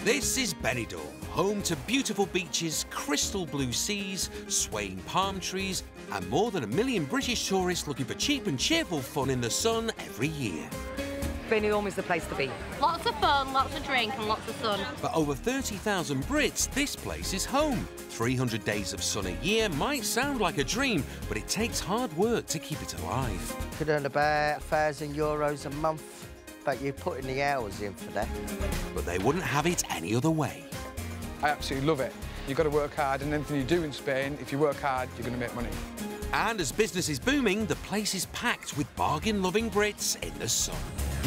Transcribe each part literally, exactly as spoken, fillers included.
This is Benidorm, home to beautiful beaches, crystal blue seas, swaying palm trees, and more than a million British tourists looking for cheap and cheerful fun in the sun every year. Benidorm is the place to be. Lots of fun, lots of drink and lots of sun. For over thirty thousand Brits, this place is home. three hundred days of sun a year might sound like a dream, but it takes hard work to keep it alive. You could earn about a thousand euros a month, but you're putting the hours in for that. But they wouldn't have it any other way. I absolutely love it. You've got to work hard, and anything you do in Spain, if you work hard, you're going to make money. And as business is booming, the place is packed with bargain-loving Brits in the sun.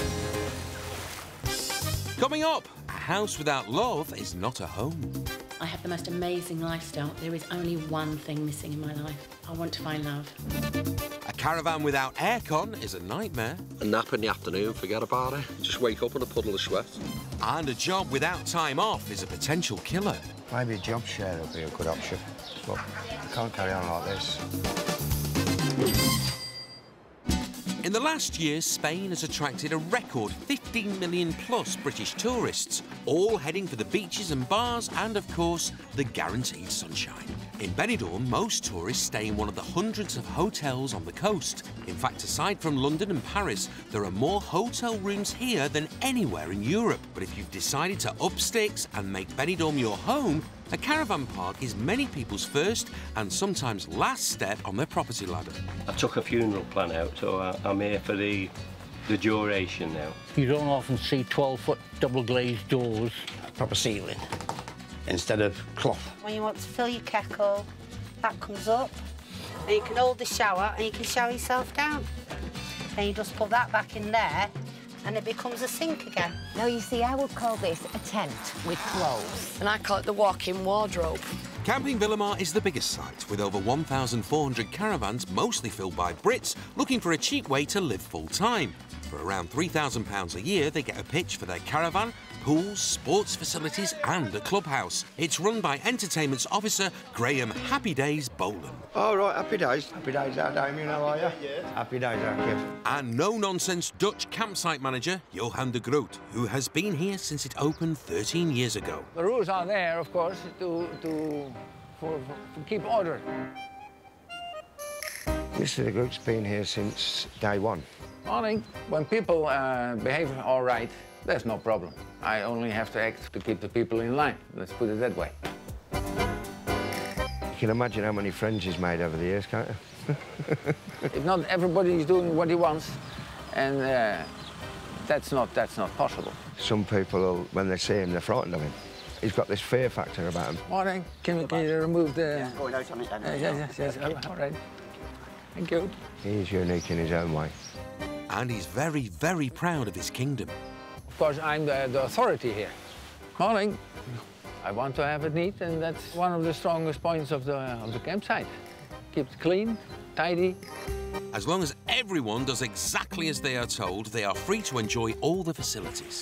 Coming up, a house without love is not a home. I have the most amazing lifestyle. There is only one thing missing in my life. I want to find love. A caravan without aircon is a nightmare. A nap in the afternoon, forget about it. Just wake up in a puddle of sweat. And a job without time off is a potential killer. Maybe a job share would be a good option, but you can't carry on like this. In the last year, Spain has attracted a record fifteen million plus British tourists, all heading for the beaches and bars and, of course, the guaranteed sunshine. In Benidorm, most tourists stay in one of the hundreds of hotels on the coast. In fact, aside from London and Paris, there are more hotel rooms here than anywhere in Europe. But if you've decided to up sticks and make Benidorm your home, a caravan park is many people's first and sometimes last step on their property ladder. I took a funeral plan out, so I, I'm here for the, the duration now. You don't often see twelve foot double glazed doors. Proper ceiling instead of cloth. When you want to fill your kettle, that comes up, and you can hold the shower and you can shower yourself down. Then you just put that back in there and it becomes a sink again. Now, you see, I would call this a tent with clothes. And I call it the walk-in wardrobe. Camping Villamar is the biggest site, with over one thousand four hundred caravans, mostly filled by Brits, looking for a cheap way to live full-time. For around three thousand pounds a year, they get a pitch for their caravan, pools, sports facilities and a clubhouse. It's run by entertainment's officer, Graham Happy Days Bolan. All right, happy days. Happy days out, Damien, how are you? Yeah. Happy days out, kid. And no-nonsense Dutch campsite manager, Johan de Groot, who has been here since it opened thirteen years ago. The rules are there, of course, to, to, for, for, to keep order. Mister de Groot's been here since day one. Morning. When people uh, behave all right, there's no problem. I only have to act to keep the people in line. Let's put it that way. You can imagine how many friends he's made over the years, can't you? If not everybody is doing what he wants, and uh, that's not that's not possible. Some people, when they see him, they're frightened of him. He's got this fear factor about him. Morning. Can, we, can you remove the... Yeah, going out on it then. Uh, yes, yes, yes. All right. Thank you. He's unique in his own way. And he's very, very proud of his kingdom. Of course, I'm the, the authority here. Morning. I want to have it neat, and that's one of the strongest points of the, of the campsite. Keep it clean, tidy. As long as everyone does exactly as they are told, they are free to enjoy all the facilities.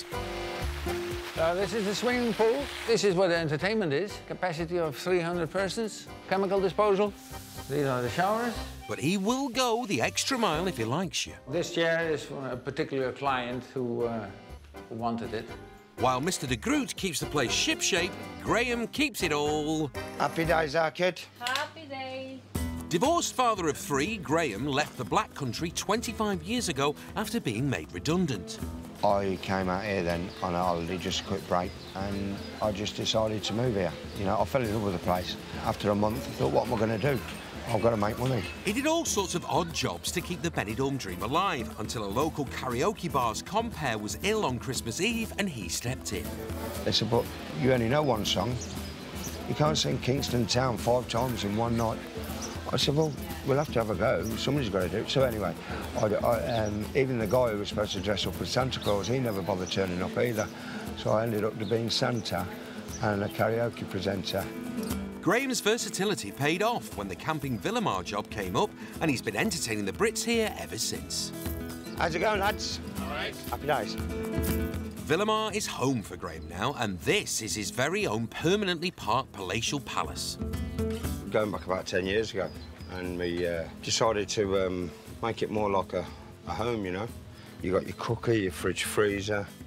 Uh, this is the swimming pool. This is what the entertainment is. Capacity of three hundred persons. Chemical disposal. These are the showers. But he will go the extra mile if he likes you. This chair is for a particular client who, uh, who wanted it. While Mister de Groot keeps the place shipshape, Graham keeps it all... Happy days, our kid. Happy days. Divorced father of three, Graham left the Black Country twenty-five years ago after being made redundant. I came out here then on a holiday, just a quick break, and I just decided to move here. You know, I fell in love with the place. After a month, I thought, what am I going to do? I've got to make money. He did all sorts of odd jobs to keep the Benidorm dream alive, until a local karaoke bar's compere was ill on Christmas Eve and he stepped in. They said, but you only know one song. You can't sing Kingston Town five times in one night. I said, well, we'll have to have a go. Somebody's got to do it. So anyway, I, I, um, even the guy who was supposed to dress up as Santa Claus, he never bothered turning up either. So I ended up to being Santa and a karaoke presenter. Graham's versatility paid off when the Camping Villamar job came up, and he's been entertaining the Brits here ever since. How's it going, lads? All right. Happy days. Villamar is home for Graham now, and this is his very own permanently parked palatial palace. Going back about ten years ago, and we uh, decided to um, make it more like a, a home, you know. You got your cooker, your fridge freezer,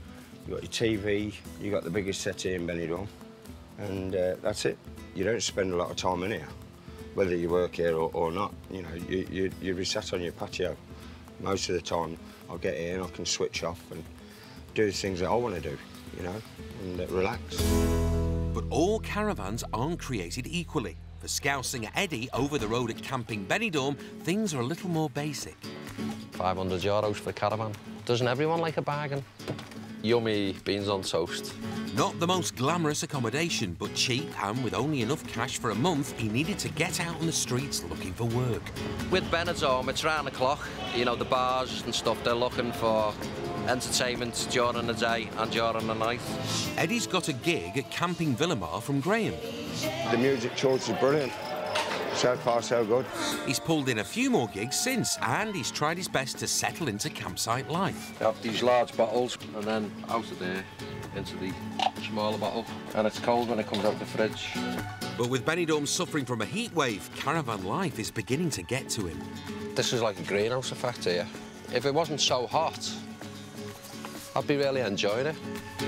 You've got your T V, you've got the biggest settee in Benidorm, and uh, that's it. You don't spend a lot of time in here, whether you work here or, or not. You know, you, you, you'll be sat on your patio. Most of the time, I'll get here and I can switch off and do the things that I want to do, you know, and uh, relax. But all caravans aren't created equally. For Scouse singer Eddie, over the road at Camping Benidorm, things are a little more basic. five hundred euros for a caravan. Doesn't everyone like a bargain? Yummy beans on toast. Not the most glamorous accommodation, but cheap, and with only enough cash for a month, he needed to get out on the streets looking for work. With Benidorm, it's round the clock. You know, the bars and stuff, they're looking for entertainment during the day and during the night. Eddie's got a gig at Camping Villamar from Graham. The music choice is brilliant. So far, so good. He's pulled in a few more gigs since, and he's tried his best to settle into campsite life. You have these large bottles, and then out of there, into the smaller bottle. And it's cold when it comes out the fridge. But with Benidorm suffering from a heat wave, caravan life is beginning to get to him. This is like a greenhouse effect here. If it wasn't so hot, I'd be really enjoying it.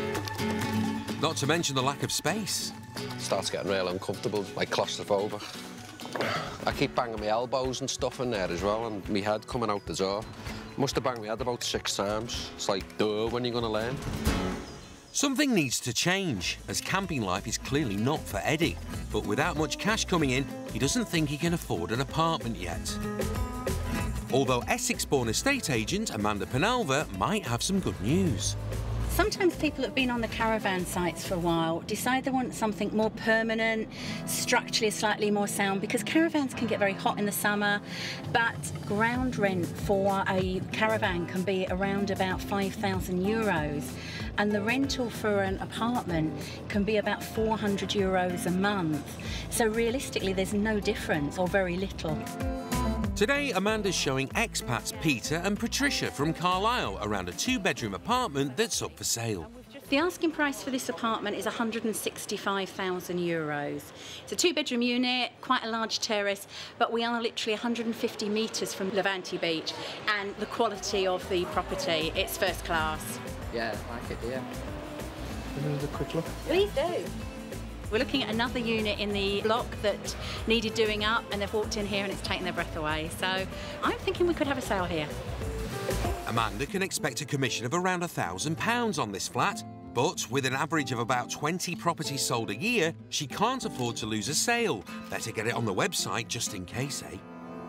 Not to mention the lack of space. It starts getting really uncomfortable, like claustrophobic. I keep banging my elbows and stuff in there as well, and my head coming out the door. Must have banged my head about six times. It's like, duh, when are you going to learn? Something needs to change, as camping life is clearly not for Eddie. But without much cash coming in, he doesn't think he can afford an apartment yet. Although Essex-born estate agent Amanda Penalva might have some good news. Sometimes people that have been on the caravan sites for a while decide they want something more permanent, structurally slightly more sound, because caravans can get very hot in the summer, but ground rent for a caravan can be around about five thousand euros, and the rental for an apartment can be about four hundred euros a month. So realistically, there's no difference, or very little. Today, Amanda's showing expats Peter and Patricia from Carlisle around a two-bedroom apartment that's up for sale. The asking price for this apartment is one hundred sixty-five thousand euros. It's a two-bedroom unit, quite a large terrace, but we are literally one hundred fifty metres from Levante Beach, and the quality of the property, it's first class. Yeah, I like it, yeah. Can we have a quick look? Please do. We're looking at another unit in the block that needed doing up, and they've walked in here and it's taken their breath away. So I'm thinking we could have a sale here. Amanda can expect a commission of around one thousand pounds on this flat, but with an average of about twenty properties sold a year, she can't afford to lose a sale. Better get it on the website just in case, eh?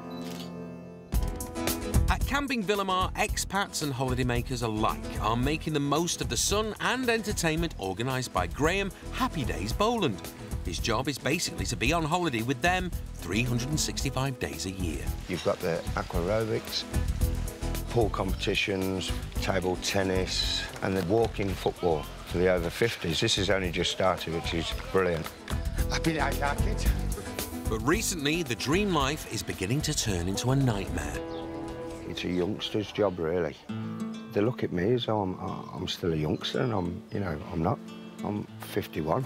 At Camping Villamar, expats and holidaymakers alike are making the most of the sun and entertainment organised by Graham Happy Days Boland. His job is basically to be on holiday with them three hundred sixty-five days a year. You've got the aquarobics, pool competitions, table tennis, and the walking football for the over fifties. This has only just started, which is brilliant. Happy days, kids. But recently, the dream life is beginning to turn into a nightmare. It's a youngster's job, really. They look at me as though I'm, I'm still a youngster, and I'm, you know, I'm not. I'm fifty-one.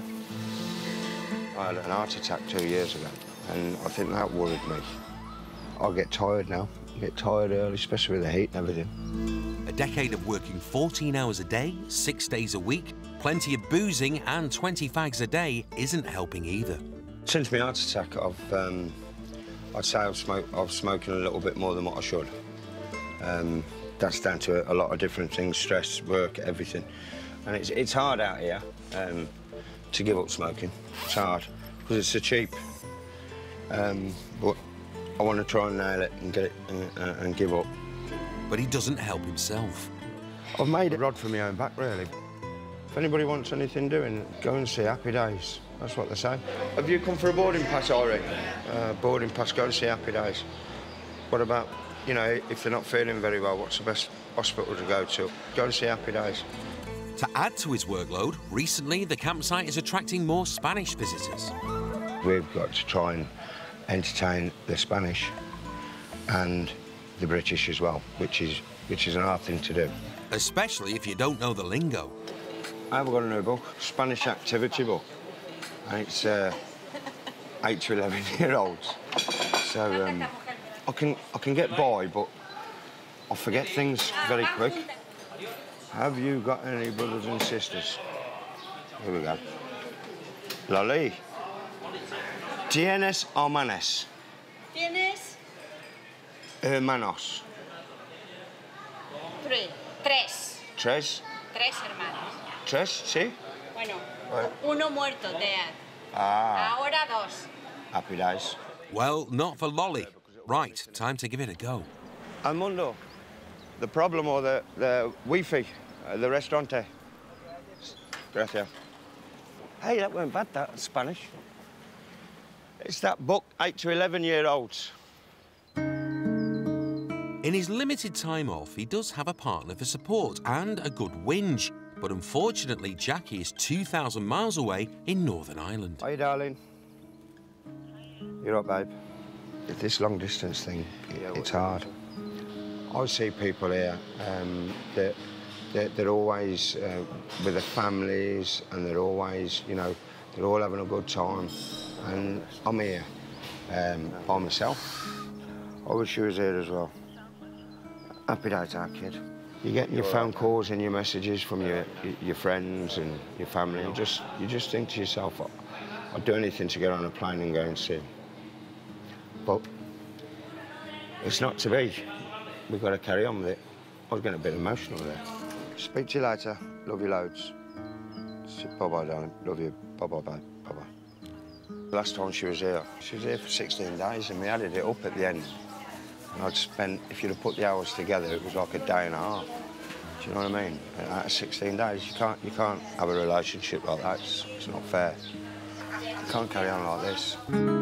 I had an heart attack two years ago, and I think that worried me. I get tired now. I get tired early, especially with the heat and everything. A decade of working fourteen hours a day, six days a week, plenty of boozing and twenty fags a day isn't helping either. Since my heart attack, I've, um, I'd say I've, smoked, I've smoking a little bit more than what I should. Um, that's down to a, a lot of different things, stress, work, everything. And it's, it's hard out here um, to give up smoking. It's hard, because it's so cheap. Um, but I want to try and nail it and get it and, uh, and give up. But he doesn't help himself. I've made a rod for my own back, really. If anybody wants anything doing, go and see Happy Days. That's what they say. Have you come for a boarding pass, Ori? Uh, boarding pass, go and see Happy Days. What about, you know, if they're not feeling very well, what's the best hospital to go to? Go and see Happy Days. To add to his workload, recently the campsite is attracting more Spanish visitors. We've got to try and entertain the Spanish and the British as well, which is, which is an hard thing to do. Especially if you don't know the lingo. I've got a new book, Spanish activity book, and it's uh, eight to eleven year olds. So um, I can I can get by, but I forget things very quick. Have you got any brothers and sisters? Here we go. Lolly. ¿Tienes hermanas? ¿Tienes? Hermanos. Tres. Tres. Tres? Tres hermanos. Tres, sí? Bueno, Right. uno muerto, Dad. Ah. Ahora dos. Happy days. Well, not for Lolly. Right, time to give it a go. Almundo, the problem or the, the Wi-Fi, uh, the restaurante. Gracias. Hey, that weren't bad, that, Spanish. It's that book, eight to eleven-year-olds. In his limited time off, he does have a partner for support and a good whinge. But unfortunately, Jackie is two thousand miles away in Northern Ireland. Hey, darling. You're up, babe. This long-distance thing, it's hard. I see people here um, that they're, they're always uh, with their families and they're always, you know, they're all having a good time. And I'm here um, by myself. I wish you was here as well. Happy days, our kid. You're getting your phone calls and your messages from your your friends and your family. You just you just think to yourself, I'd do anything to get on a plane and go and see him. But it's not to be. We've got to carry on with it. I was getting a bit emotional there. Speak to you later. Love you loads. Bye-bye, darling. Love you. Bye-bye, babe. Bye-bye. Last time she was here, she was here for sixteen days and we added it up at the end. And I'd spent, if you'd have put the hours together, it was like a day and a half. Do you know what I mean? And out of sixteen days, you can't, you can't have a relationship like that. It's, it's not fair. You can't carry on like this.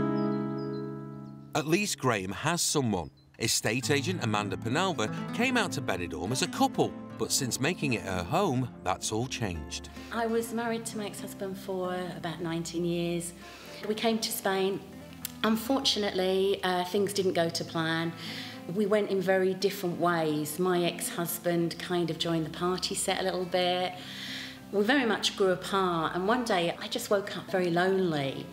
At least Graham has someone. Estate agent Amanda Penalva came out to Benidorm as a couple, but since making it her home, that's all changed. I was married to my ex-husband for about nineteen years. We came to Spain. Unfortunately, uh, things didn't go to plan. We went in very different ways. My ex-husband kind of joined the party set a little bit. We very much grew apart, and one day I just woke up very lonely.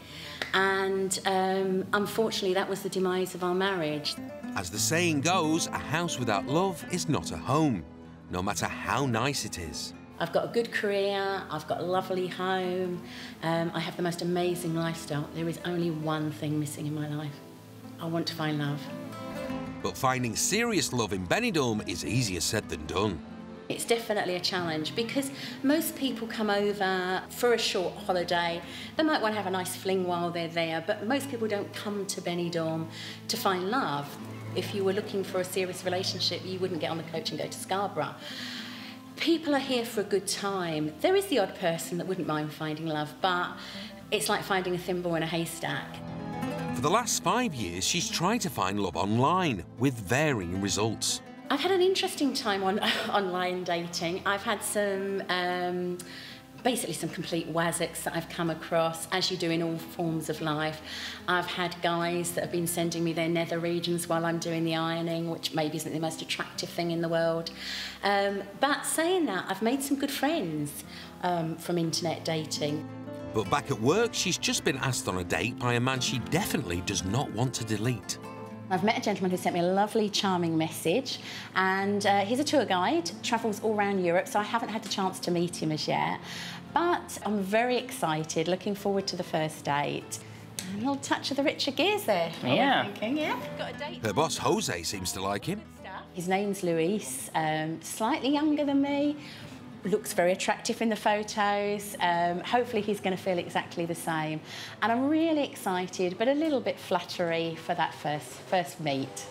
And um, unfortunately, that was the demise of our marriage. As the saying goes, a house without love is not a home, no matter how nice it is. I've got a good career, I've got a lovely home, um, I have the most amazing lifestyle. There is only one thing missing in my life. I want to find love. But finding serious love in Benidorm is easier said than done. It's definitely a challenge because most people come over for a short holiday. They might want to have a nice fling while they're there, but most people don't come to Benidorm to find love. If you were looking for a serious relationship, you wouldn't get on the coach and go to Scarborough. People are here for a good time. There is the odd person that wouldn't mind finding love, but it's like finding a thimble in a haystack. For the last five years, she's tried to find love online with varying results. I've had an interesting time on online dating. I've had some, um, basically some complete wazzocks that I've come across, as you do in all forms of life. I've had guys that have been sending me their nether regions while I'm doing the ironing, which maybe isn't the most attractive thing in the world. Um, but saying that, I've made some good friends um, from internet dating. But back at work, she's just been asked on a date by a man she definitely does not want to delete. I've met a gentleman who sent me a lovely, charming message, and uh, he's a tour guide, travels all around Europe, so I haven't had the chance to meet him as yet. But I'm very excited, looking forward to the first date. A little touch of the Richard Gere's there. Yeah. I'm thinking, yeah. Got a date. Her boss, Jose, seems to like him. His name's Luis, um, slightly younger than me. Looks very attractive in the photos. Um, hopefully he's going to feel exactly the same. And I'm really excited, but a little bit fluttery for that first, first meet.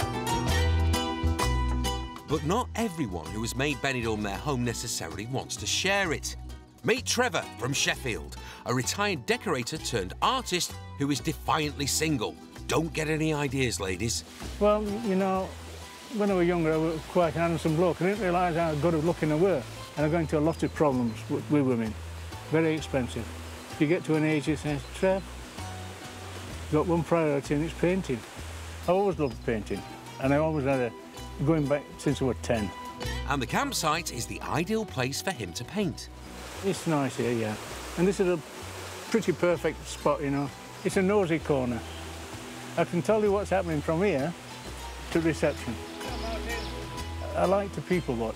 But not everyone who has made Benidorm their home necessarily wants to share it. Meet Trevor from Sheffield, a retired decorator turned artist who is defiantly single. Don't get any ideas, ladies. Well, you know, when I was younger, I was quite a handsome bloke. I didn't realise how good of looking I were. And I got into a lot of problems with, with women. Very expensive. You get to an age, you say, Trev, you've got one priority and it's painting. I always loved painting. And I always had a, going back since I was ten. And the campsite is the ideal place for him to paint. It's nice here, yeah. And this is a pretty perfect spot, you know. It's a nosy corner. I can tell you what's happening from here to reception. I like to people watch.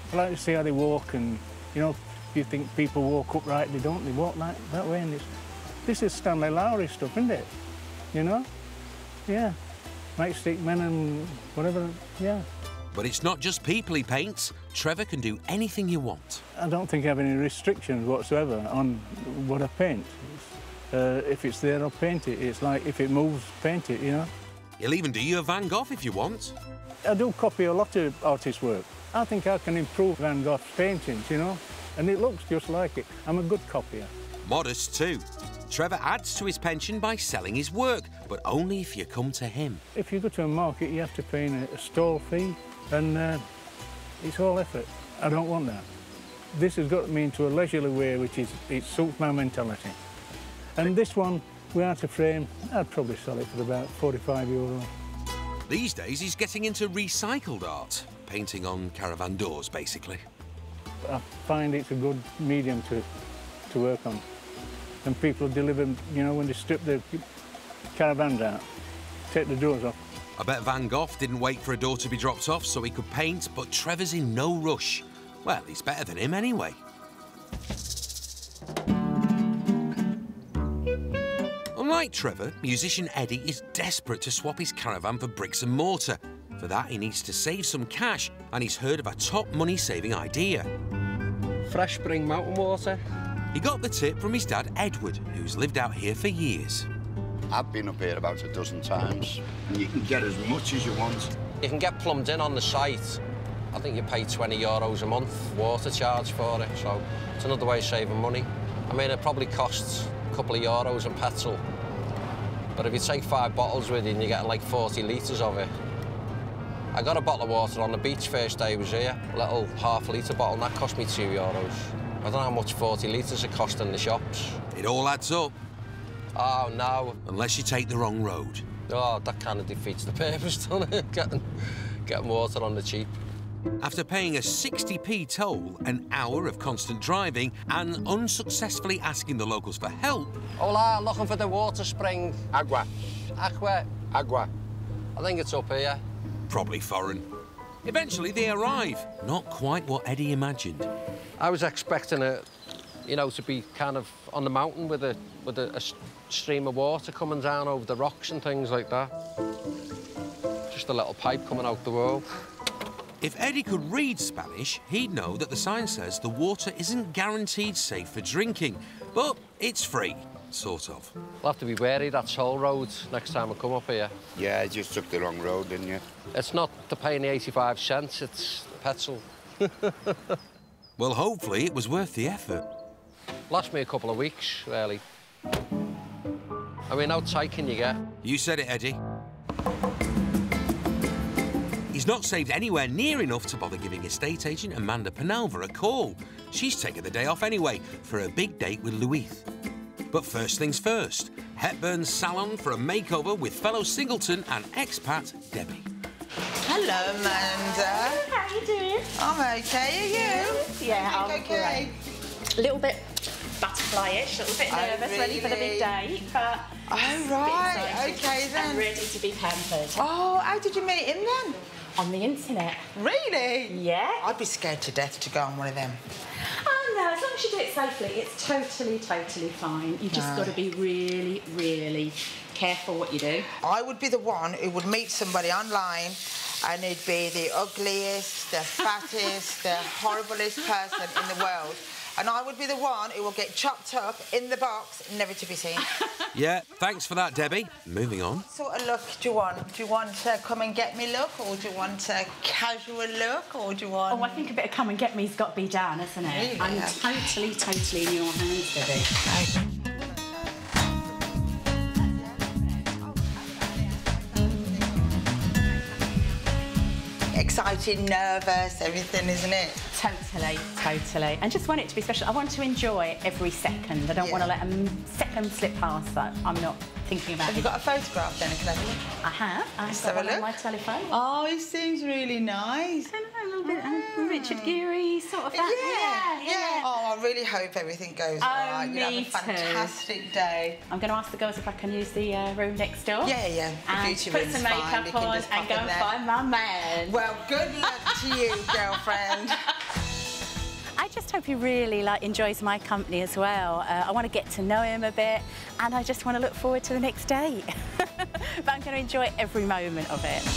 I like to see how they walk, and, you know, you think people walk upright, they don't, they walk like that way, and it's, this is Stanley Lowry stuff, isn't it? You know? Yeah. Matchstick men and whatever, yeah. But it's not just people he paints. Trevor can do anything you want. I don't think I have any restrictions whatsoever on what I paint. Uh, if it's there, I'll paint it. It's like, if it moves, paint it, you know? He'll even do you a Van Gogh if you want. I do copy a lot of artists' work. I think I can improve Van Gogh's paintings, you know? And it looks just like it. I'm a good copier. Modest too. Trevor adds to his pension by selling his work, but only if you come to him. If you go to a market, you have to pay a, a stall fee, and uh, it's all effort. I don't want that. This has got me into a leisurely way, which is, it suits my mentality. And this one, without a frame, I'd probably sell it for about forty-five euro. These days, he's getting into recycled art, painting on caravan doors, basically. I find it's a good medium to, to work on. And people deliver, you know, when they strip the caravans out, take the doors off. I bet Van Gogh didn't wait for a door to be dropped off so he could paint, but Trevor's in no rush. Well, he's better than him anyway. Unlike Trevor, musician Eddie is desperate to swap his caravan for bricks and mortar. For that, he needs to save some cash, and he's heard of a top money-saving idea. Fresh spring mountain water. He got the tip from his dad, Edward, who's lived out here for years. I've been up here about a dozen times, and you can get as much as you want. You can get plumbed in on the site. I think you pay twenty euros a month water charge for it, so it's another way of saving money. I mean, it probably costs a couple of euros in petrol, but if you take five bottles with you and you're getting like forty litres of it. I got a bottle of water on the beach first day I was here, a little half-litre bottle, and that cost me two euros. I don't know how much forty litres it cost in the shops. It all adds up. Oh, no. Unless you take the wrong road. Oh, that kind of defeats the purpose, doesn't it? Getting, getting water on the cheap. After paying a sixty p toll, an hour of constant driving, and unsuccessfully asking the locals for help... Hola, looking for the water spring. Agua. Aqua. Agua. I think it's up here. Probably foreign. Eventually, they arrive. Not quite what Eddie imagined. I was expecting it, you know, to be kind of on the mountain with a with a, a stream of water coming down over the rocks and things like that. Just a little pipe coming out the wall. If Eddie could read Spanish, he'd know that the sign says the water isn't guaranteed safe for drinking, but it's free, sort of. I'll have to be wary, that's toll road next time I come up here. Yeah, you just took the wrong road, didn't you? It's not to pay the eighty-five cents, it's petrol. Well, hopefully it was worth the effort. Lost me a couple of weeks, really. I mean, how tight can you get? You said it, Eddie. He's not saved anywhere near enough to bother giving estate agent Amanda Penalva a call. She's taken the day off anyway for a big date with Louise. But first things first, Hepburn's salon for a makeover with fellow singleton and expat Debbie. Hello, Amanda. How are you doing? I'm okay, are you? Yeah, I'm okay. Great. A little bit butterfly-ish, a little bit Oh, nervous, really? ready for the big date, but... Oh, right, excited okay then. And ready to be pampered. Oh, how did you meet him then? On the internet. Really? Yeah. I'd be scared to death to go on one of them. Oh, no, as long as you do it safely, it's totally, totally fine. You've just No. got to be really, really careful what you do. I would be the one who would meet somebody online and he'd be the ugliest, the fattest, the horriblest person in the world. And I would be the one who will get chopped up in the box, never to be seen. Yeah, thanks for that, Debbie. Moving on. What sort of look do you want? Do you want to come and get me look, or do you want a casual look, or do you want... Oh, I think a bit of come and get me's got to be done, isn't it? Really? I'm totally, totally in your hands, Debbie. Excited, nervous, everything, isn't it? Totally, totally. And just want it to be special. I want to enjoy every second. I don't Yeah. want to let a second slip past that I'm not thinking about Have you it. got a photograph then? Can I have a look? I have. I've Let's got have a one on look. my telephone. Oh, he seems really nice. I know, a little bit um, Richard Gere sort of that. Yeah, yeah. Oh, I really hope everything goes all right. You'll have a me too. fantastic day. I'm going to ask the girls if I can use the uh, room next door. Yeah, yeah. The And beauty put room's some fine. makeup We can on just and pop go in and there. find my man. Well, good luck to you, girlfriend. just hope he really like enjoys my company as well. Uh, I want to get to know him a bit, and I just want to look forward to the next date. But I'm going to enjoy every moment of it.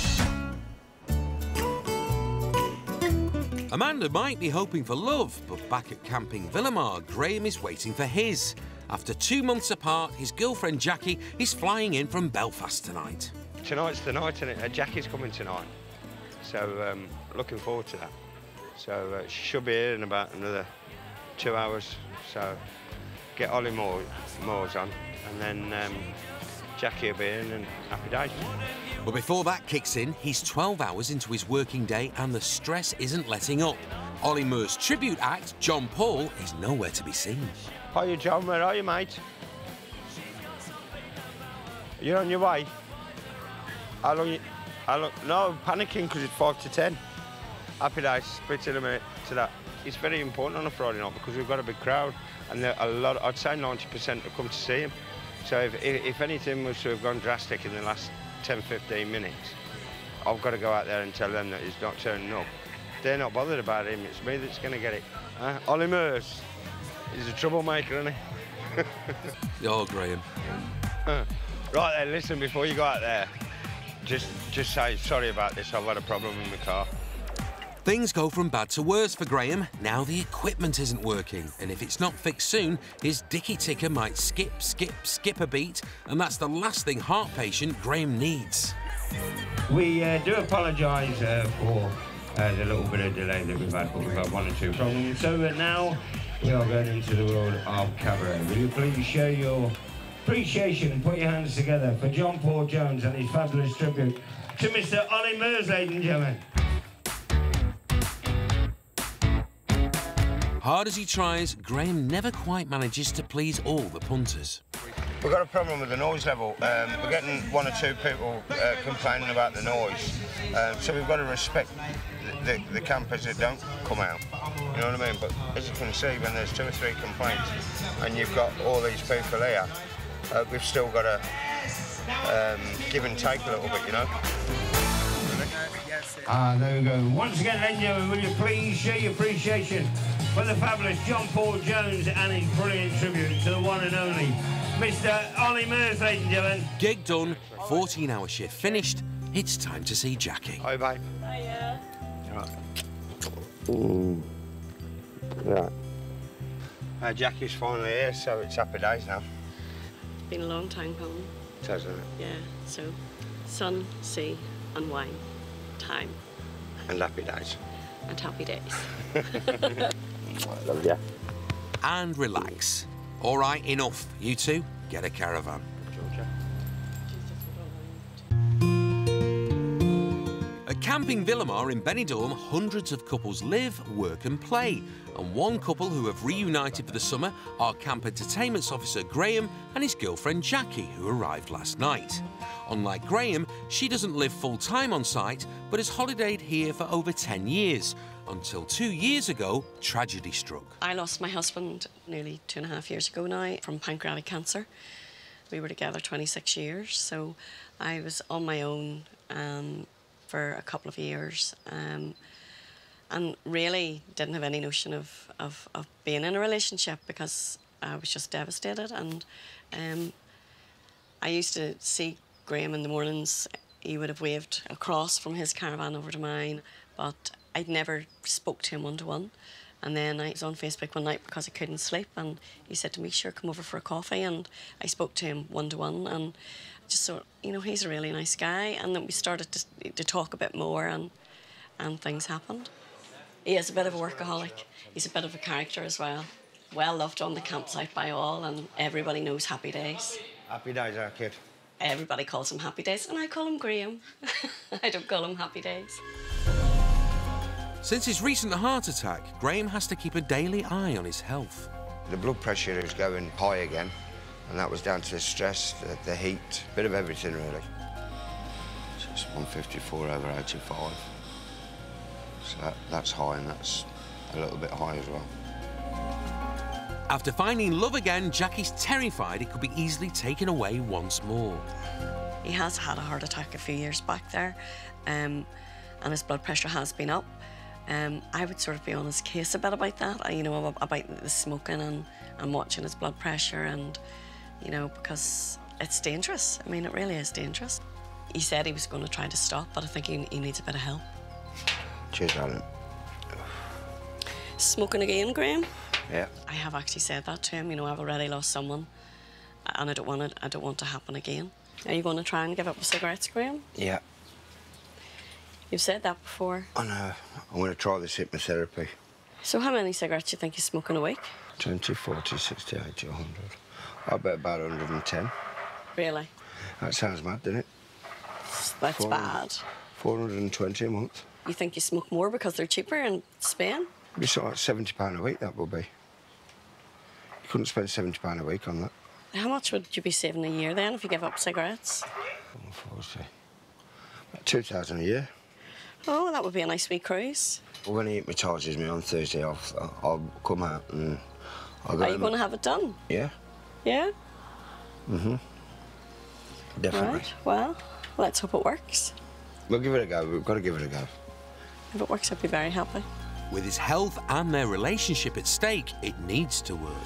Amanda might be hoping for love, but back at Camping Villamar, Graham is waiting for his. After two months apart, his girlfriend Jackie is flying in from Belfast tonight. Tonight's the night, and uh, Jackie's coming tonight, so um, looking forward to that. So uh, she should be here in about another two hours, so get Ollie Moore, Moore's on, and then um, Jackie will be in, and happy days. But before that kicks in, he's twelve hours into his working day and the stress isn't letting up. Ollie Moore's tribute act, John Paul, is nowhere to be seen. Hiya, John, where are you, mate? You're on your way? How long you... How long... No, panicking because it's five to ten. Happy days, speak to you in a minute to that. It's very important on a Friday night because we've got a big crowd and a lot, I'd say ninety percent have come to see him. So if, if, if anything was to have gone drastic in the last ten, fifteen minutes, I've got to go out there and tell them that he's not turning up. They're not bothered about him, it's me that's going to get it. Uh, Ollie Moores, he's a troublemaker, isn't he? Oh, Graham. Uh, right then, listen, before you go out there, just, just say sorry about this, I've had a problem with my car. Things go from bad to worse for Graham. Now the equipment isn't working, and if it's not fixed soon, his dicky ticker might skip, skip, skip a beat, and that's the last thing heart patient Graham needs. We uh, do apologise uh, for uh, the little bit of delay that we've had, but we've had one or two problems. So uh, now we are going into the world of cabaret. Will you please show your appreciation and put your hands together for John Paul Jones and his fabulous tribute to Mister Ollie Moores, ladies and gentlemen. Hard as he tries, Graham never quite manages to please all the punters. We've got a problem with the noise level. Um, we're getting one or two people uh, complaining about the noise. Um, so we've got to respect the, the, the campers that don't come out. You know what I mean? But as you can see, when there's two or three complaints and you've got all these people here, uh, we've still got to um, give and take a little bit, you know? Ah, there we go. Once again, ladies and gentlemen, will you please show your appreciation for the fabulous John Paul Jones and his brilliant tribute to the one and only Mister Ollie Moores, ladies and gentlemen. Gig done, fourteen hour shift finished. It's time to see Jackie. Hi, babe. Hiya. Right. Mm. Right. Uh, Jackie's finally here, so it's happy days now. It's been a long time coming. It has, hasn't it? Yeah, so sun, sea and wine. Time. And happy days. And happy days. I love you. And relax. All right, enough. You two, get a caravan. Georgia. At Camping Villamar in Benidorm, hundreds of couples live, work and play. And one couple who have reunited for the summer are Camp Entertainments Officer Graham and his girlfriend Jackie, who arrived last night. Unlike Graham, she doesn't live full-time on site, but has holidayed here for over ten years, until two years ago, tragedy struck. I lost my husband nearly two and a half years ago now from pancreatic cancer. We were together twenty-six years, so I was on my own um, for a couple of years um, and really didn't have any notion of, of, of being in a relationship because I was just devastated. And um, I used to see Graham in the mornings. He would have waved across from his caravan over to mine, but I'd never spoke to him one-to-one. And then I was on Facebook one night because I couldn't sleep, and he said to me, sure, come over for a coffee. And I spoke to him one-to-one, and just thought, you know, he's a really nice guy. And then we started to, to talk a bit more, and, and things happened. He is a bit of a workaholic. He's a bit of a character as well. Well loved on the campsite by all, and everybody knows Happy Days. Happy days, our kid. Everybody calls him Happy Days, and I call him Graham. I don't call him Happy Days. Since his recent heart attack, Graham has to keep a daily eye on his health. The blood pressure is going high again, and that was down to the stress, the, the heat, a bit of everything, really. So it's one fifty-four over eighty-five. So that, that's high, and that's a little bit high as well. After finding love again, Jackie's terrified it could be easily taken away once more. He has had a heart attack a few years back there, um, and his blood pressure has been up. Um, I would sort of be on his case a bit about that, I, you know, about the smoking and, and watching his blood pressure and, you know, because it's dangerous. I mean, it really is dangerous. He said he was going to try to stop, but I think he, he needs a bit of help. Cheers, Alan. Smoking again, Graham? Yeah. I have actually said that to him. You know, I've already lost someone, and I don't want it. I don't want to happen again. Are you going to try and give up cigarettes, Graham? Yeah. You've said that before. I know. I'm going to try this hypnotherapy. So how many cigarettes do you think you smoke in a week? twenty, forty, sixty, eighty, one hundred. I bet about one hundred and ten. Really? That sounds mad, doesn't it? That's bad. four hundred and twenty a month. You think you smoke more because they're cheaper in Spain? It'd be sort of like seventy pounds a week, that would be. You couldn't spend seventy pounds a week on that. How much would you be saving a year then if you give up cigarettes? forty. About two thousand a year. Oh, that would be a nice wee cruise. Well, when he hypnotises me on Thursday, I'll, I'll come out and I'll go... Are you going to have it done? Yeah. Yeah? Mm-hmm. Definitely. Right, well, let's hope it works. We'll give it a go. We've got to give it a go. If it works, I'll be very happy. With his health and their relationship at stake, it needs to work.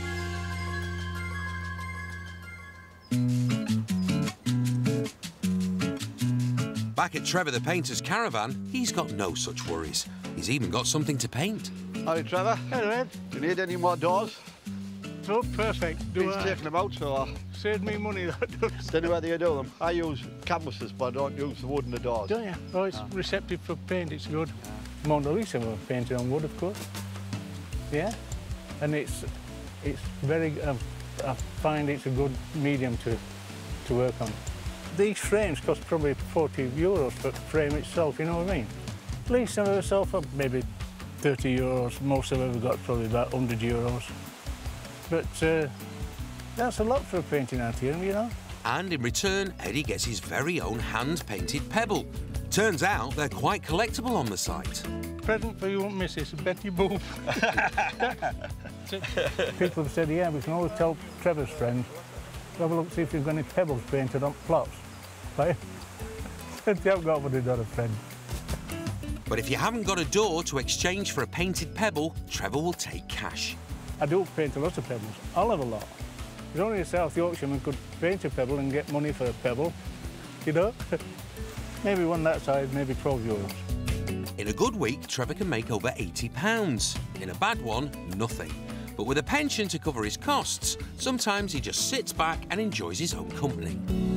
Back at Trevor the Painter's caravan, he's got no such worries. He's even got something to paint. Hi, Trevor. Hello, Ed. Do you need any more doors? Oh, perfect. Do He's I? taking them out, so I Saved me money, that does. don't know whether you do them. I use canvases, but I don't use the wood in the doors. Don't you? Oh, it's Ah. receptive for paint, it's good. Mona Lisa was painted on wood, of course. Yeah. And it's it's very, uh, I find it's a good medium to, to work on. These frames cost probably forty euros for the frame itself, you know what I mean? Least I've ever sold for maybe thirty euros. Most I've ever got probably about one hundred euros. But uh, that's a lot for a painting out here, you know? And in return, Eddie gets his very own hand-painted pebble. Turns out they're quite collectible on the site. Present for you, Missus Betty Boop. People have said, yeah, we can always tell Trevor's friends, have a look, see if you've got any pebbles painted on plots. Right? They haven't got one, they've got a friend. But if you haven't got a door to exchange for a painted pebble, Trevor will take cash. I do paint a lot of pebbles. I'll have a lot. There's only a South Yorkshireman could paint a pebble and get money for a pebble, you know? Maybe one that size, maybe twelve euros. In a good week, Trevor can make over eighty pounds. In a bad one, nothing. But with a pension to cover his costs, sometimes he just sits back and enjoys his own company.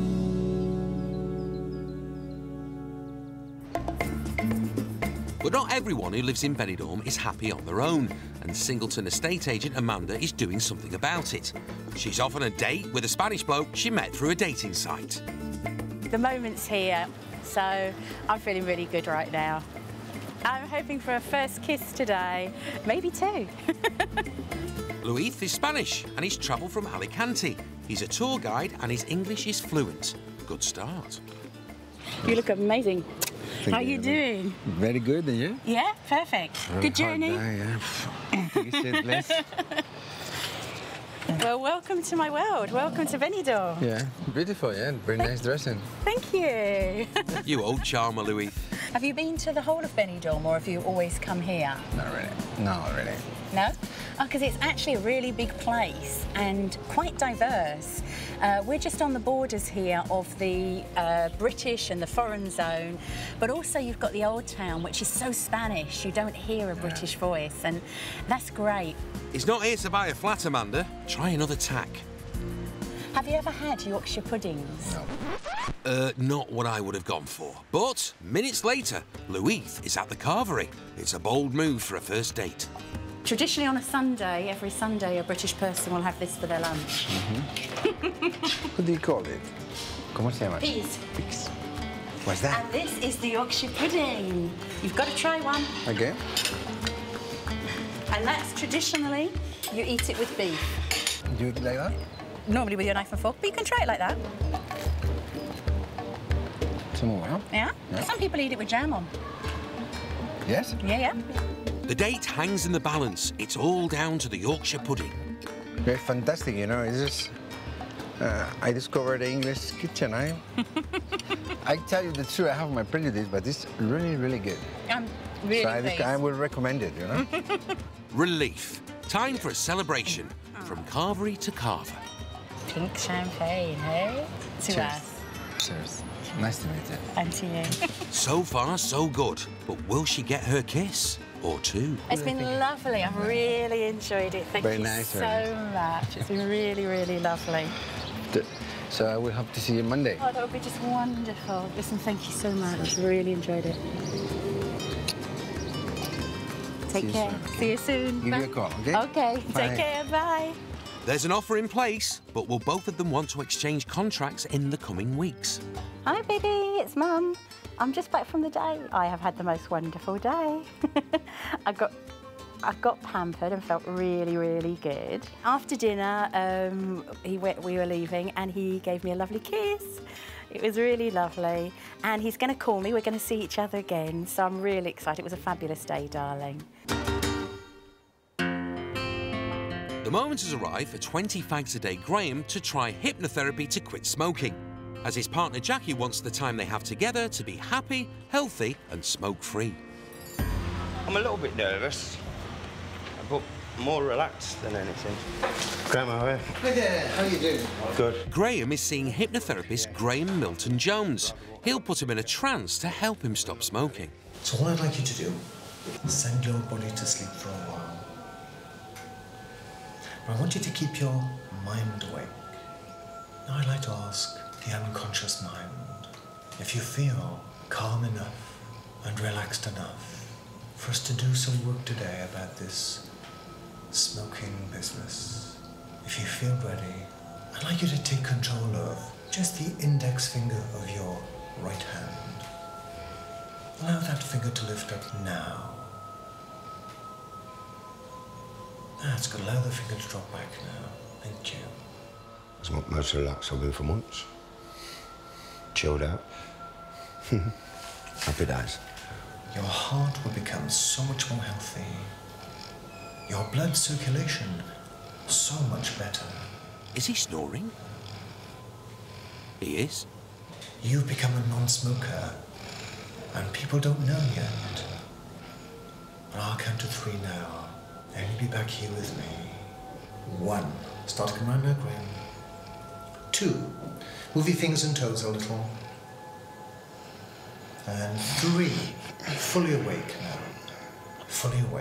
But not everyone who lives in Benidorm is happy on their own, and Singleton estate agent Amanda is doing something about it. She's off on a date with a Spanish bloke she met through a dating site. The moment's here, so I'm feeling really good right now. I'm hoping for a first kiss today, maybe two. Luis is Spanish and he's travelled from Alicante. He's a tour guide and his English is fluent. Good start. You look amazing. Thank How are you. you doing? Very good, and you? Yeah, perfect. Good journey. Yeah, yeah. Well, welcome to my world. Welcome to Benidorm. Yeah, beautiful, yeah. Very nice dressing. Thank you. You old charmer, Luis. Have you been to the whole of Benidorm, or have you always come here? Not really. Not really. No? Oh, because it's actually a really big place and quite diverse. Uh, we're just on the borders here of the uh, British and the foreign zone, but also you've got the old town, which is so Spanish, you don't hear a British voice, and that's great. He's not here to buy a flat, Amanda. Try another tack. Have you ever had Yorkshire puddings? No. Uh, not what I would have gone for. But minutes later, Luis is at the carvery. It's a bold move for a first date. Traditionally on a Sunday, every Sunday a British person will have this for their lunch. Mm-hmm. What do you call it? ¿Cómo se llama? Peas. Peas. What's that? And this is the Yorkshire pudding. You've got to try one. Okay. And that's traditionally, you eat it with beef. Do you eat it like that? Normally with your knife and fork, but you can try it like that. Some more, huh? Yeah? Yeah. Some people eat it with jam on. Yes? Yeah, yeah. The date hangs in the balance. It's all down to the Yorkshire pudding. It's fantastic, you know. It's just... Uh, I discovered the English kitchen. I, I tell you the truth, I have my prejudice, but it's really, really good. I'm Really so I, pleased. I would recommend it, you know. Relief. Time for a celebration. From carvery to carver. Pink champagne, hey? To Cheers. us. Cheers. Nice to meet you. And to you. So far, so good. But will she get her kiss? Or two? It's been lovely. I've really enjoyed it. Thank Very you nice, so very nice. much. It's been really, really lovely. So I will have to see you Monday. Oh, that would be just wonderful. Listen, thank you so much. Really enjoyed it. Take See you care. soon. See you soon. Give Bye. you a call, okay? Okay. Bye. Take care. Bye. There's an offer in place, but will both of them want to exchange contracts in the coming weeks? Hi, baby. It's Mum. I'm just back from the day. I have had the most wonderful day. I got I got pampered and felt really, really good. After dinner, um, he went, we were leaving, and he gave me a lovely kiss. It was really lovely. And he's going to call me. We're going to see each other again. So I'm really excited. It was a fabulous day, darling. The moment has arrived for twenty fags a day Graham to try hypnotherapy to quit smoking, as his partner Jackie wants the time they have together to be happy, healthy and smoke-free. I'm a little bit nervous, but more relaxed than anything. Graham, how are you? Hey there, how you doing? Good. Graham is seeing hypnotherapist Graham Milton-Jones. He'll put him in a trance to help him stop smoking. So what I'd like you to do is send your body to sleep for a while. I want you to keep your mind awake. Now I'd like to ask the unconscious mind if you feel calm enough and relaxed enough for us to do some work today about this smoking business. If you feel ready, I'd like you to take control of just the index finger of your right hand. Allow that finger to lift up now. That's good. Allow the finger to drop back now. Thank you. It's not most relaxed I've been for months. Chilled out. Happy days. Your heart will become so much more healthy. Your blood circulation so much better. Is he snoring? He is. You've become a non-smoker, and people don't know yet. But I'll count to three now. And you'll be back here with me. One. Start to come around now, Graham. Two. Move your fingers and toes a little. And three. Fully awake now. Fully awake.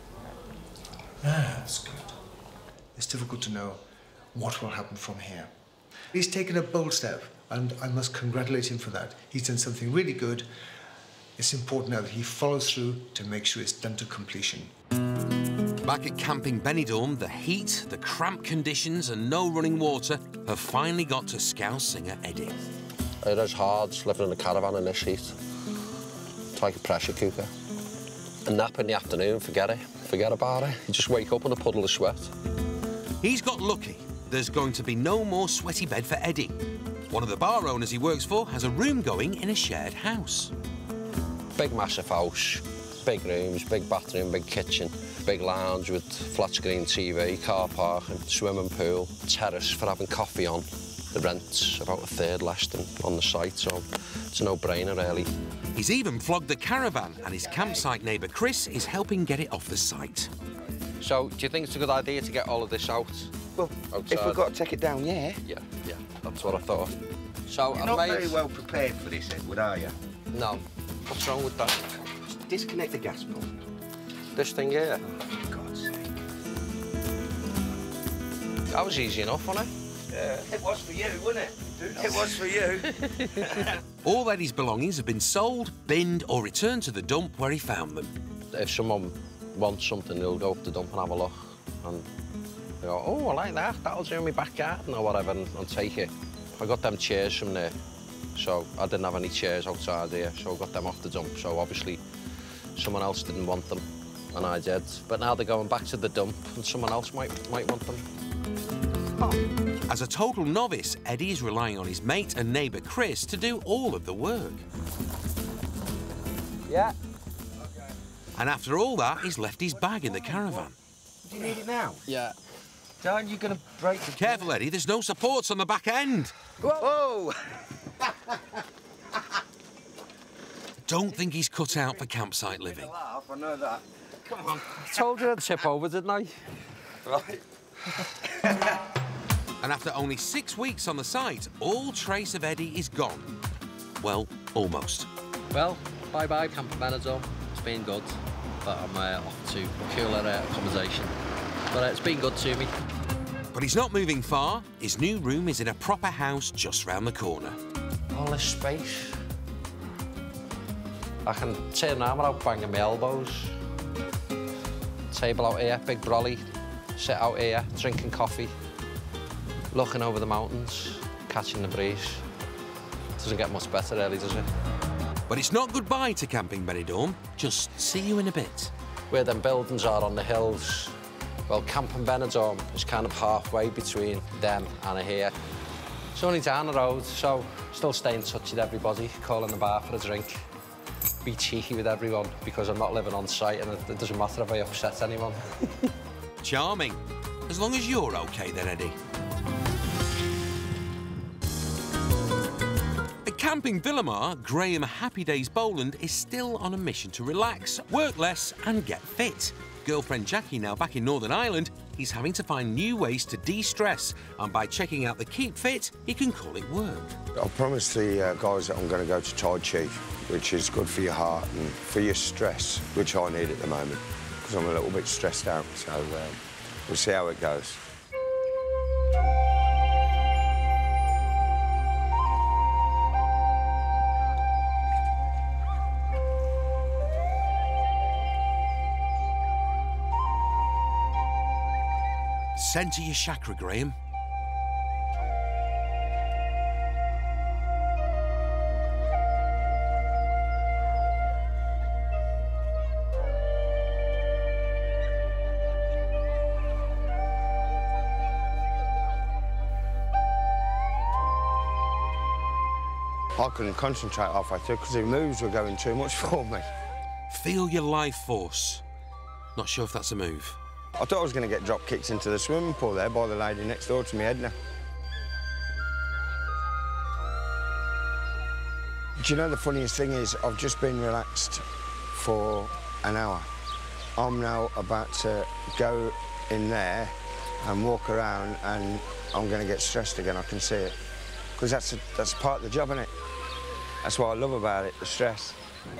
That's good. It's difficult to know what will happen from here. He's taken a bold step, and I must congratulate him for that. He's done something really good. It's important now that he follows through to make sure it's done to completion. Back at Camping Benidorm, the heat, the cramped conditions and no running water have finally got to Scouse singer Eddie. It is hard living in a caravan in this heat. It's like a pressure cooker. A nap in the afternoon, forget it. Forget about it. You just wake up in a puddle of sweat. He's got lucky. There's going to be no more sweaty bed for Eddie. One of the bar owners he works for has a room going in a shared house. Big massive house, big rooms, big bathroom, big kitchen, big lounge with flat screen T V, car parking, swimming pool, terrace for having coffee on. The rent's about a third less than on the site, so it's a no-brainer, really. He's even flogged the caravan, and his campsite neighbour Chris is helping get it off the site. So, do you think it's a good idea to get all of this out? Well, outside? If we've got to take it down, yeah. Yeah, yeah, that's what I thought. So, You're I've not made... very well prepared for this, Edward, are you? No. What's wrong with that? Just disconnect the gas pump. This thing here? Oh, for God's sake. That was easy enough, wasn't it? Yeah, it was for you, wasn't it? It was for you. All Eddie's belongings have been sold, binned or returned to the dump where he found them. If someone wants something, they'll go up the dump and have a look. And they go, oh, I like that, that'll do in my back garden or whatever, and, and take it. I got them chairs from there, so I didn't have any chairs outside here, so I got them off the dump. So obviously someone else didn't want them, and I did. But now they're going back to the dump, and someone else might, might want them. As a total novice, Eddie is relying on his mate and neighbour Chris to do all of the work. Yeah. And after all that, he's left his bag in the caravan. Do you need it now? Yeah. Aren't you going to break the... Careful, Eddie, there's no supports on the back end. Whoa! Whoa. don't think he's cut out for campsite living. I know that. Come on. I told you I'd tip over, didn't I? Right. And after only six weeks on the site, all trace of Eddie is gone. Well, almost. Well, bye-bye, Camp Benidorm. It's been good, but I'm uh, off to cooler uh, accommodation. But uh, it's been good to me. But he's not moving far. His new room is in a proper house just round the corner. All this space. I can turn around without banging my elbows. Table out here, big brolly. Sit out here, drinking coffee, looking over the mountains, catching the breeze. Doesn't get much better, really, does it? But it's not goodbye to Camping Benidorm. Just see you in a bit. Where them buildings are on the hills, well, Camping Benidorm is kind of halfway between them and here. It's only down the road, so still stay in touch with everybody, call in the bar for a drink. Be cheeky with everyone, because I'm not living on site and it, it doesn't matter if I upset anyone. Charming. As long as you're OK then, Eddie. At Camping Villamar, Graham Happy Days Boland is still on a mission to relax, work less and get fit. Girlfriend Jackie now back in Northern Ireland, he's having to find new ways to de-stress, and by checking out the Keep Fit, he can call it work. I promised the uh, guys that I'm going to go to Tai Chi, which is good for your heart and for your stress, which I need at the moment, because I'm a little bit stressed out, so uh, we'll see how it goes. Centre your chakra, Graham. I couldn't concentrate halfway through because the moves were going too much for me. Feel your life force. Not sure if that's a move. I thought I was going to get drop kicked into the swimming pool there by the lady next door to me, Edna. Do you know the funniest thing is I've just been relaxed for an hour. I'm now about to go in there and walk around and I'm going to get stressed again, I can see it. Because that's, a, that's part of the job, isn't it? That's what I love about it, the stress.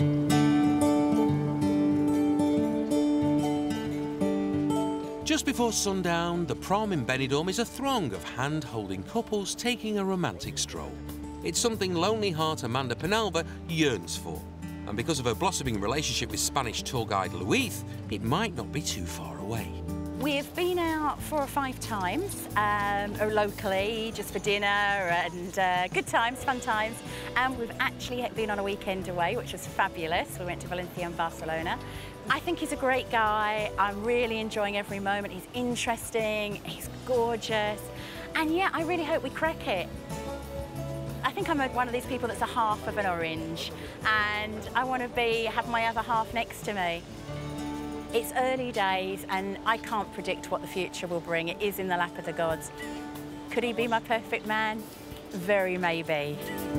Just before sundown, the prom in Benidorm is a throng of hand-holding couples taking a romantic stroll. It's something lonely heart Amanda Penalva yearns for. And because of her blossoming relationship with Spanish tour guide Luis, it might not be too far away. We've been out four or five times, um, or locally, just for dinner and uh, good times, fun times. And we've actually been on a weekend away, which was fabulous. We went to Valencia and Barcelona. I think he's a great guy. I'm really enjoying every moment. He's interesting, he's gorgeous. And yeah, I really hope we crack it. I think I'm a, one of these people that's a half of an orange, and I want to be have my other half next to me. It's early days, and I can't predict what the future will bring. It is in the lap of the gods. Could he be my perfect man? Very maybe.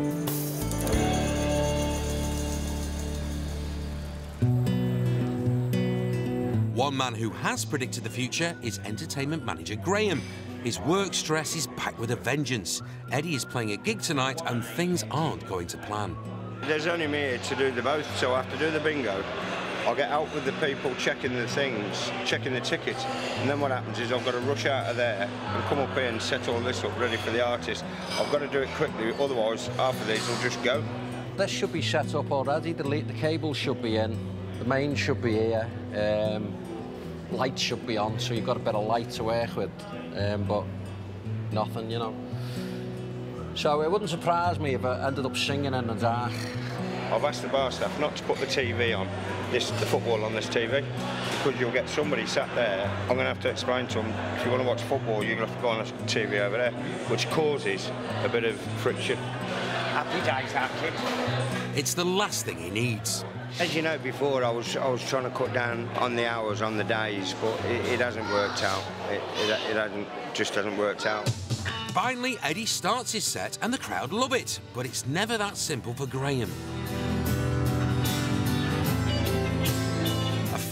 One man who has predicted the future is entertainment manager Graham. His work stress is back with a vengeance. Eddie is playing a gig tonight and things aren't going to plan. There's only me here to do the both, so I have to do the bingo. I'll get out with the people checking the things, checking the tickets, and then what happens is I've got to rush out of there and come up here and set all this up ready for the artist. I've got to do it quickly, otherwise half of these will just go. This should be set up already. The, the cable should be in, the main should be here, um, lights should be on, so you've got a bit of light to work with, um, but nothing, you know. So it wouldn't surprise me if I ended up singing in the dark. I've asked the bar staff not to put the T V on, this, the football on this T V, because you'll get somebody sat there. I'm going to have to explain to them, if you want to watch football, you're going to have to go on the T V over there, which causes a bit of friction. Happy days, that kid. It's the last thing he needs. As you know, before I was I was trying to cut down on the hours, on the days, but it, it hasn't worked out. It, it, it hasn't, just hasn't worked out. Finally, Eddie starts his set and the crowd love it, but it's never that simple for Graham.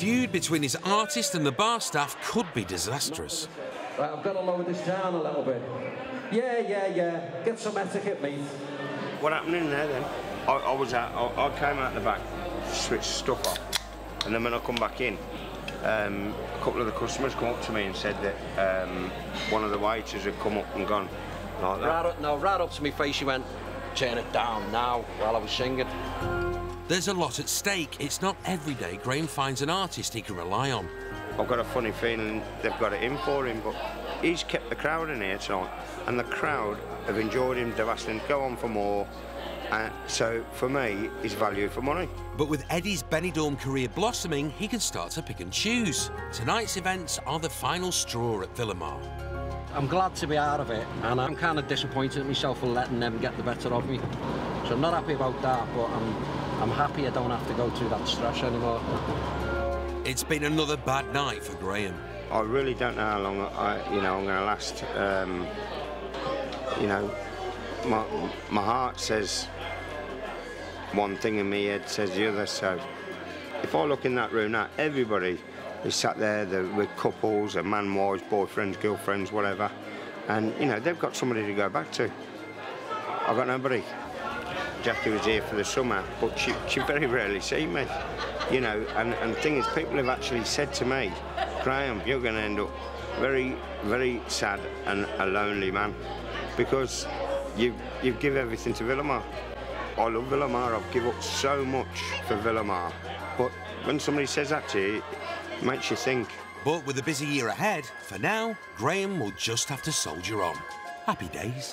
feud between his artist and the bar staff could be disastrous. Right, I've got to lower this down a little bit. Yeah, yeah, yeah. Get some etiquette, mate. What happened in there then? I, I was out, I, I came out the back, switched stuff off, and then when I come back in, um, a couple of the customers come up to me and said that um, one of the waiters had come up and gone like that. Right up, no, right up to me face, he went, turn it down now, while I was singing. There's a lot at stake. It's not every day Graham finds an artist he can rely on. I've got a funny feeling they've got it in for him, but he's kept the crowd in here tonight, and the crowd have enjoyed him. They've asked him to go on for more. Uh, so, for me, it's value for money. But with Eddie's Benidorm career blossoming, he can start to pick and choose. Tonight's events are the final straw at Villamar. I'm glad to be out of it, and I'm kind of disappointed at myself for letting them get the better of me. So I'm not happy about that, but I'm, I'm happy I don't have to go through that stress anymore. It's been another bad night for Graham. I really don't know how long I, you know, I'm going to last. Um, you know, my, my heart says one thing and my head says the other, so if I look in that room now, everybody is sat there with couples, and man, wives, boyfriends, girlfriends, whatever, and, you know, they've got somebody to go back to. I've got nobody. Jackie was here for the summer, but she, she very rarely seen me, you know, and, and the thing is, people have actually said to me, Graham, you're going to end up very, very sad and a lonely man, because you, you give everything to Villamar. I love Villamar, I've given up so much for Villamar, but when somebody says that to you, it makes you think. But with a busy year ahead, for now, Graham will just have to soldier on. Happy days.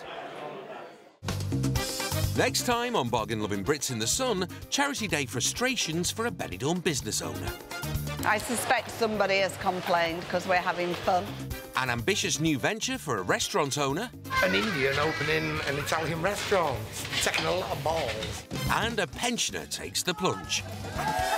Next time on Bargain-Loving Brits in the Sun, Charity Day frustrations for a Benidorm business owner. I suspect somebody has complained because we're having fun. An ambitious new venture for a restaurant owner. An Indian opening an Italian restaurant, taking a lot of balls. And a pensioner takes the plunge.